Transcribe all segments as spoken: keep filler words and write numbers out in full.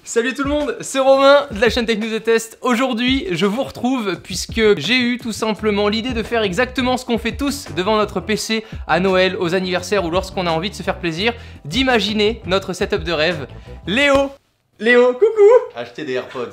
Salut tout le monde, c'est Romain de la chaîne Tech News et Test. Aujourd'hui, je vous retrouve puisque j'ai eu tout simplement l'idée de faire exactement ce qu'on fait tous devant notre P C à Noël, aux anniversaires ou lorsqu'on a envie de se faire plaisir, d'imaginer notre setup de rêve. Léo Léo, coucou. Acheter des AirPods.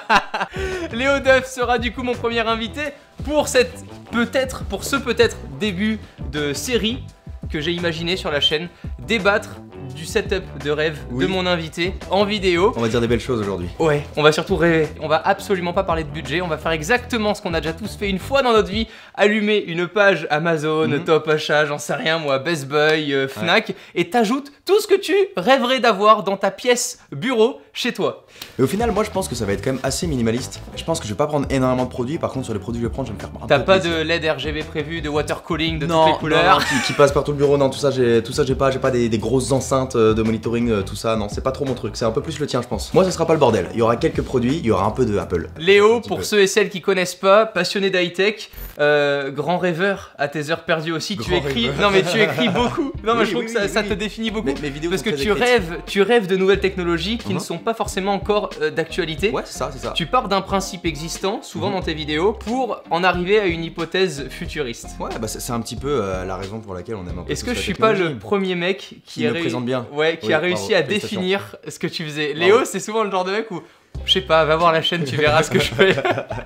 Léo Duff sera du coup mon premier invité pour cette peut-être, pour ce peut-être début de série que j'ai imaginé sur la chaîne, débattre du setup de rêve oui. de mon invité en vidéo. On va dire des belles choses aujourd'hui. Ouais, on va surtout rêver. On va absolument pas parler de budget, on va faire exactement ce qu'on a déjà tous fait une fois dans notre vie, allumer une page Amazon, mm-hmm. Top Achat, j'en sais rien moi, Best Buy, euh, Fnac, ouais. et t'ajoutes tout ce que tu rêverais d'avoir dans ta pièce bureau chez toi. Mais au final, moi je pense que ça va être quand même assez minimaliste. Je pense que je vais pas prendre énormément de produits, par contre sur les produits que je vais prendre, je vais me faire un peu. T'as pas plaisir. de L E D R G B prévu, de water cooling, de non, toutes les couleurs non, non, qui, qui passe par tout le bureau, non, tout ça j'ai tout ça j'ai pas, j'ai pas des, des grosses enceintes de monitoring, tout ça, non, c'est pas trop mon truc, c'est un peu plus le tien je pense. Moi ce sera pas le bordel, il y aura quelques produits, il y aura un peu de Apple. Léo, pour peu. Ceux et celles qui connaissent pas, passionné d'high-tech, euh, grand rêveur à tes heures perdues aussi, grand tu écris, rêveur. non mais tu écris beaucoup, non mais oui, je trouve oui, que ça, oui, ça oui. te définit beaucoup, mais, mes vidéos parce que tu rêves, tu rêves de nouvelles technologies qui uh-huh. ne sont pas forcément encore euh, d'actualité. Ouais c'est ça, c'est ça. Tu pars d'un principe existant, souvent uh-huh. dans tes vidéos, pour en arriver à une hypothèse futuriste. Ouais bah c'est un petit peu euh, la raison pour laquelle on aime un peu. Est-ce que je suis pas le premier mec qui, qui me présente bien, ouais, qui oui, a réussi bravo, à définir ce que tu faisais. Léo, c'est souvent le genre de mec où, je sais pas, va voir la chaîne, tu verras ce que je fais.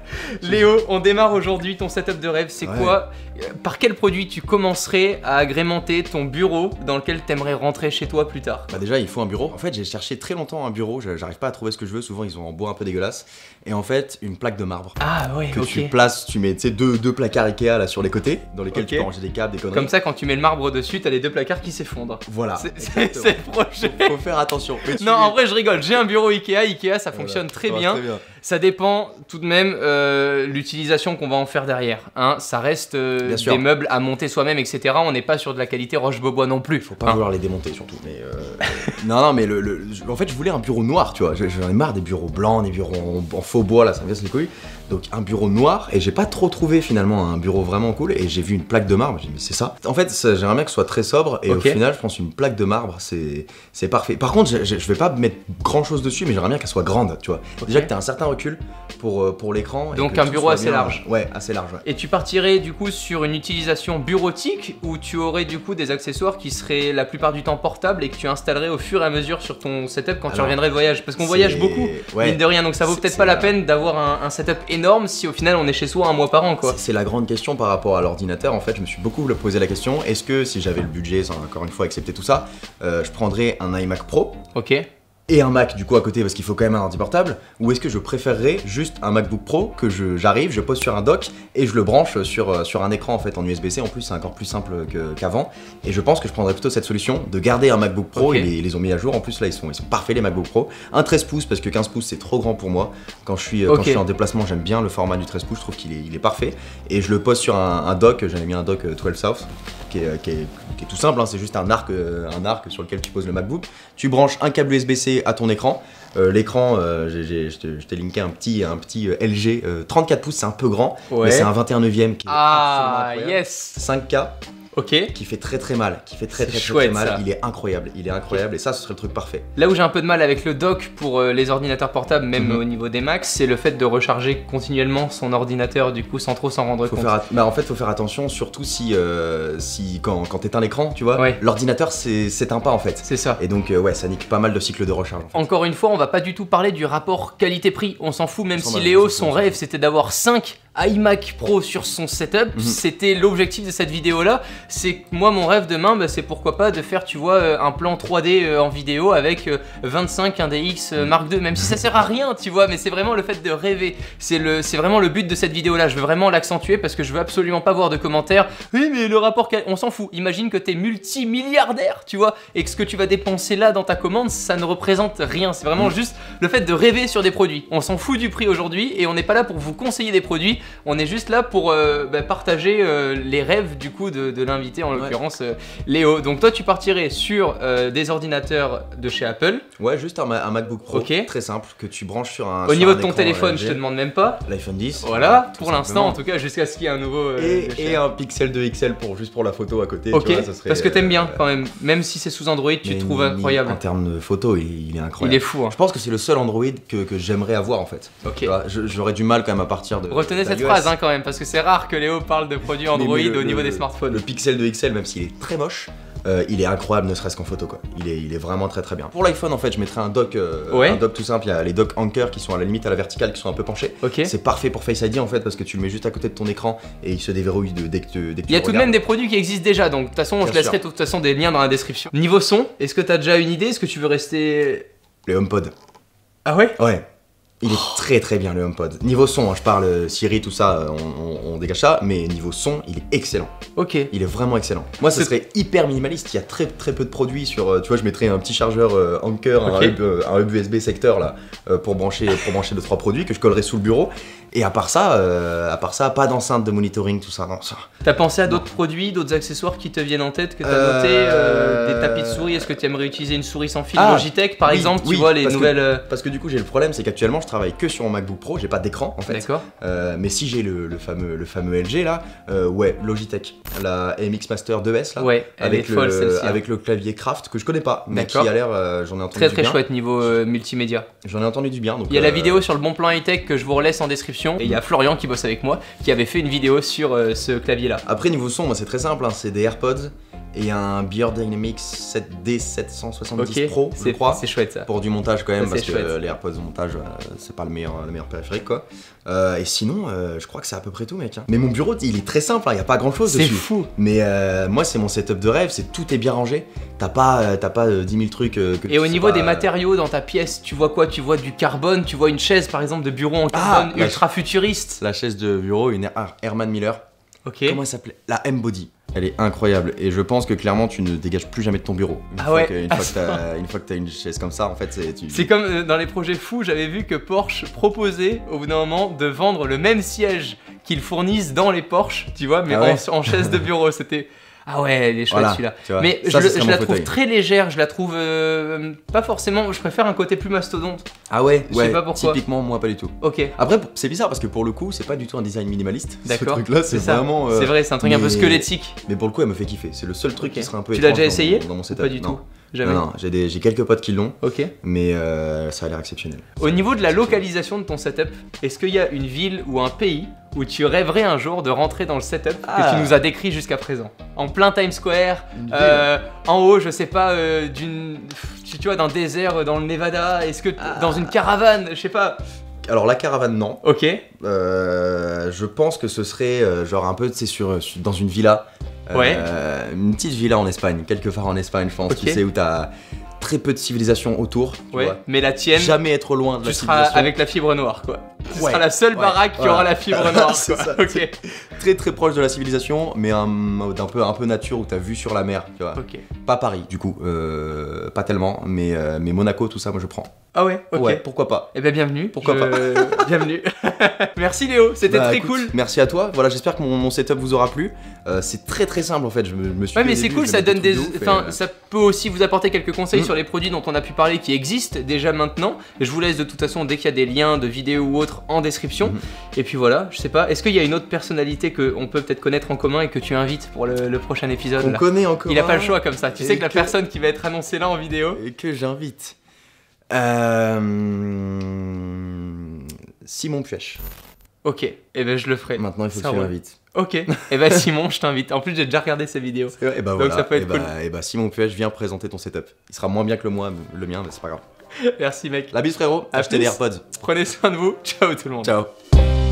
Léo, on démarre aujourd'hui ton setup de rêve, c'est ouais. quoi? Par quel produit tu commencerais à agrémenter ton bureau dans lequel t'aimerais rentrer chez toi plus tard? Bah déjà il faut un bureau. En fait j'ai cherché très longtemps un bureau, j'arrive pas à trouver ce que je veux, souvent ils ont en bois un peu dégueulasse. Et en fait une plaque de marbre. Ah ouais, que okay. tu places, tu mets deux, deux placards Ikea là sur les côtés, dans lesquels okay. tu peux ranger des câbles, des conneries. Comme ça quand tu mets le marbre dessus, t'as les deux placards qui s'effondrent. Voilà. C'est le projet. Faut, faut faire attention. Mais non en vrai je rigole, j'ai un bureau Ikea, Ikea ça fonctionne voilà. très, bien. très bien. Ça dépend tout de même euh, l'utilisation qu'on va en faire derrière. Hein. Ça reste euh, des sûr. meubles à monter soi-même, et cetera. On n'est pas sur de la qualité Roche-Beaubois non plus. Faut pas hein. vouloir les démonter surtout. Mais euh... non, non, mais le, le, en fait, je voulais un bureau noir, tu vois. J'en ai marre des bureaux blancs, des bureaux en, en faux bois, là, ça me casse les couilles. Donc un bureau noir, et j'ai pas trop trouvé finalement un bureau vraiment cool. Et j'ai vu une plaque de marbre, j'ai dit mais c'est ça. En fait, j'aimerais bien que ce soit très sobre, et okay. au final, je pense une plaque de marbre, c'est parfait. Par contre, je, je vais pas mettre grand chose dessus, mais j'aimerais bien qu'elle soit grande, tu vois. Okay. Déjà que t'as un certain recul pour, pour l'écran. Donc un bureau assez bien, large. Ouais, assez large. Ouais. Et tu partirais du coup sur une utilisation bureautique où tu aurais du coup des accessoires qui seraient la plupart du temps portables et que tu installerais au fur et à mesure sur ton setup quand Alors, tu reviendrais de voyage. Parce qu'on voyage beaucoup, ouais, mine de rien, donc ça vaut peut-être pas la peine d'avoir un, un setup énorme si au final on est chez soi un mois par an quoi. C'est la grande question par rapport à l'ordinateur. En fait, je me suis beaucoup posé la question, est-ce que si j'avais le budget, sans encore une fois accepter tout ça, euh, je prendrais un iMac Pro. Ok. Et un Mac du coup à côté parce qu'il faut quand même un ordi portable, ou est-ce que je préférerais juste un MacBook Pro que j'arrive, je, je pose sur un dock et je le branche sur, sur un écran en fait en U S B C. En plus c'est encore plus simple qu'avant qu et je pense que je prendrais plutôt cette solution de garder un MacBook Pro. Okay. Ils, ils les ont mis à jour, en plus là ils sont, ils sont parfaits les MacBook Pro. Un treize pouces parce que quinze pouces c'est trop grand pour moi. Quand je suis, okay. quand je suis en déplacement j'aime bien le format du treize pouces, je trouve qu'il est, il est parfait. Et je le pose sur un, un dock, j'en ai mis un dock douze South qui est, qui est, qui est tout simple, hein, c'est juste un arc, un arc sur lequel tu poses le MacBook. Tu branches un câble U S B C à ton écran. Euh, L'écran, euh, je t'ai linké un petit, un petit L G euh, trente-quatre pouces, c'est un peu grand, ouais. mais c'est un vingt et un neuvième qui est ah, yes. cinq K. Ok. Qui fait très très mal, qui fait très très, très, chouette, très mal, ça. Il est incroyable, il est incroyable et ça ce serait le truc parfait. Là où j'ai un peu de mal avec le dock pour euh, les ordinateurs portables, même mm-hmm. au niveau des Macs, c'est le fait de recharger continuellement son ordinateur du coup sans trop s'en rendre faut compte. Faire bah, en fait faut faire attention surtout si, euh, si quand, quand t'éteins l'écran, tu vois, ouais. l'ordinateur s'éteint pas en fait. C'est ça. Et donc euh, ouais ça nique pas mal de cycles de recharge. En fait. Encore une fois on va pas du tout parler du rapport qualité-prix, on s'en fout même si Léo son rêve c'était d'avoir cinq iMac Pro sur son setup, mm-hmm. c'était l'objectif de cette vidéo là, c'est moi mon rêve demain bah, c'est pourquoi pas de faire tu vois un plan trois D en vidéo avec vingt-cinq un D X Mark deux, même si ça sert à rien tu vois, mais c'est vraiment le fait de rêver, c'est vraiment le but de cette vidéo là, je veux vraiment l'accentuer parce que je veux absolument pas voir de commentaires, oui mais le rapport, on s'en fout, imagine que t'es multimilliardaire tu vois, et que ce que tu vas dépenser là dans ta commande ça ne représente rien, c'est vraiment mmh. juste le fait de rêver sur des produits, on s'en fout du prix aujourd'hui et on n'est pas là pour vous conseiller des produits, On est juste là pour euh, bah, partager euh, les rêves du coup de, de l'invité, en l'occurrence ouais. euh, Léo. Donc toi tu partirais sur euh, des ordinateurs de chez Apple. Ouais, juste un, un MacBook Pro, okay. très simple, que tu branches sur un. Au sur niveau un de ton téléphone, L G. Je te demande même pas. L'iPhone dix. Voilà, voilà pour l'instant en tout cas, jusqu'à ce qu'il y ait un nouveau. Euh, et, et un Pixel deux X L pour juste pour la photo à côté. Ok. Tu vois, ça serait, parce que t'aimes bien euh, quand même, même si c'est sous Android, tu te trouves incroyable. En termes de photo, il, il est incroyable. Il est fou. Hein. Je pense que c'est le seul Android que, que j'aimerais avoir en fait. Ok. J'aurais du mal quand même à partir de. Retenez cette phrase hein, quand même, parce que c'est rare que Léo parle de produits Android mais, mais le, au niveau le, des smartphones. Le Pixel deux X L, même s'il est très moche, euh, il est incroyable, ne serait-ce qu'en photo quoi. Il est, il est vraiment très très bien. Pour l'iPhone en fait, je mettrais un dock, euh, ouais. un dock tout simple. Il y a les docks Anker qui sont à la limite à la verticale, qui sont un peu penchés. Okay. C'est parfait pour Face I D en fait, parce que tu le mets juste à côté de ton écran et il se déverrouille de, dès que tu. Dès que il y a tout de même des produits qui existent déjà, donc de toute façon, bien je laisserai de toute façon des liens dans la description. Niveau son, est-ce que t'as déjà une idée? Est-ce que tu veux rester. Le HomePod. Ah ouais? Ouais. Il est très très bien le HomePod. Niveau son, hein, je parle Siri, tout ça, on, on, on dégage ça, mais niveau son, il est excellent. Ok. Il est vraiment excellent. Moi, ce serait hyper minimaliste. Il y a très très peu de produits sur. Tu vois, je mettrais un petit chargeur euh, Anker, okay. un, hub, euh, un hub U S B secteur là, euh, pour brancher pour brancher deux trois produits que je collerais sous le bureau. Et à part ça, euh, à part ça, pas d'enceinte de monitoring, tout ça. Non, ça. T'as pensé à d'autres produits, d'autres accessoires qui te viennent en tête que t'as euh... noté euh, Des tapis de souris. Est-ce que tu aimerais utiliser une souris sans fil ah, Logitech par oui, exemple oui, Tu vois les parce nouvelles. Que, parce que du coup, j'ai le problème, c'est qu'actuellement, je travaille que sur mon MacBook Pro. J'ai pas d'écran en fait. D'accord. Euh, mais si j'ai le, le fameux le fameux L G là, euh, ouais, Logitech, la M X Master deux S là, ouais, elle avec est folle, le hein. avec le clavier Craft que je connais pas, mais qui a l'air, euh, j'en ai entendu très du très bien. chouette niveau euh, multimédia. J'en ai entendu du bien. Donc, il y a euh... la vidéo sur le bon plan high-tech que je vous relaisse en description. Et il y a Florian qui bosse avec moi, qui avait fait une vidéo sur euh, ce clavier là. Après niveau son, moi c'est très simple, hein, c'est des AirPods et un Beard Dynamics sept D sept cent soixante-dix okay. Pro, je crois. C'est chouette ça. Pour du montage quand même, ça, parce que chouette. les AirPods au montage, euh, c'est pas le meilleur, le meilleur périphérique quoi. Euh, et sinon, euh, je crois que c'est à peu près tout mec. Hein. Mais mon bureau, il est très simple, il hein, y a pas grand chose dessus. C'est fou. Mais euh, moi, c'est mon setup de rêve, c'est tout est bien rangé. T'as pas, euh, t'as pas euh, dix mille trucs. Euh, que et au niveau pas, des matériaux dans ta pièce, tu vois quoi? Tu vois du carbone, tu vois une chaise par exemple de bureau en carbone ah, ultra futuriste. La chaise de bureau, une Herman Miller. Ok. Comment elle s'appelait? La M-Body. Elle est incroyable et je pense que clairement tu ne dégages plus jamais de ton bureau. Une ah fois ouais. que, une, fois que t'as, une fois que t'as une chaise comme ça, en fait, c'est. Tu... C'est comme euh, dans les projets fous, j'avais vu que Porsche proposait au bout d'un moment de vendre le même siège qu'ils fournissent dans les Porsche, tu vois, mais ah ouais. en, en chaise de bureau. C'était. Ah ouais, elle est chouette voilà, celui-là. Mais ça, je, je la fauteuil. trouve très légère, je la trouve euh, pas forcément. Je préfère un côté plus mastodonte. Ah ouais, je ouais, sais pas pourquoi. Typiquement, moi pas du tout. Ok. Après, c'est bizarre parce que pour le coup, c'est pas du tout un design minimaliste. D'accord. Ce truc-là, c'est vraiment. Euh, c'est vrai, c'est un truc mais... un peu squelettique. Mais pour le coup, elle me fait kiffer. C'est le seul truc okay. qui serait un peu. Tu l'as déjà essayé dans, dans mon setup. Pas du non. tout. Jamais. Non, non, j'ai, des, j'ai quelques potes qui l'ont. Ok. Mais euh, ça a l'air exceptionnel. Au niveau de la localisation de ton setup, est-ce qu'il y a une ville ou un pays où tu rêverais un jour de rentrer dans le setup ah. que tu nous as décrit jusqu'à présent? En plein Times Square, euh, en haut, je sais pas, euh, d'une, tu vois, d'un désert dans le Nevada. Est-ce que ah. dans une caravane, je sais pas. Alors la caravane non. Ok. Euh, je pense que ce serait euh, genre un peu, tu sais, sur, sur dans une villa. Ouais. Euh, une petite villa en Espagne, quelque part en Espagne, je pense. Okay. Tu sais où t'as très peu de civilisation autour. Tu ouais. vois. Mais la tienne. Jamais être loin de tu la seras civilisation. avec la fibre noire, quoi. Tu ouais. seras la seule ouais. baraque qui voilà. aura la fibre noire. C'est quoi. ça. Ok. Très très proche de la civilisation, mais un d'un peu un peu nature où t'as vu sur la mer, tu vois. Ok. Pas Paris, du coup, euh, pas tellement, mais euh, mais Monaco, tout ça, moi je prends. Ah ouais, ok. Ouais, pourquoi pas. Eh ben bienvenue. Pourquoi je... pas. Bienvenue. Merci Léo, c'était bah, très écoute, cool. Merci à toi. Voilà, j'espère que mon, mon setup vous aura plu. Euh, c'est très très simple en fait. Je me, me suis. Ouais, mais c'est cool, ça donne des. Enfin, et... ça peut aussi vous apporter quelques conseils mmh. sur les produits dont on a pu parler qui existent déjà maintenant. Et je vous laisse de toute façon dès qu'il y a des liens de vidéos ou autres en description. Mmh. Et puis voilà, je sais pas. Est-ce qu'il y a une autre personnalité qu'on peut peut-être connaître en commun et que tu invites pour le, le prochain épisode? On là connaît en commun. Il a pas le choix comme ça. Tu sais que, que la que... personne qui va être annoncée là en vidéo. Et que j'invite. Euh... Simon Puech. Ok, et eh ben je le ferai. Maintenant il faut ça que tu l'invites. Ok, et eh ben Simon, je t'invite. En plus j'ai déjà regardé ses vidéos. Et ben donc voilà. ça peut être et cool. Bah, et bah Simon Puech, viens présenter ton setup. Il sera moins bien que le, moi, le mien, mais c'est pas grave. Merci mec. La bise frérot, achetez des AirPods. Prenez soin de vous. Ciao tout le monde. Ciao.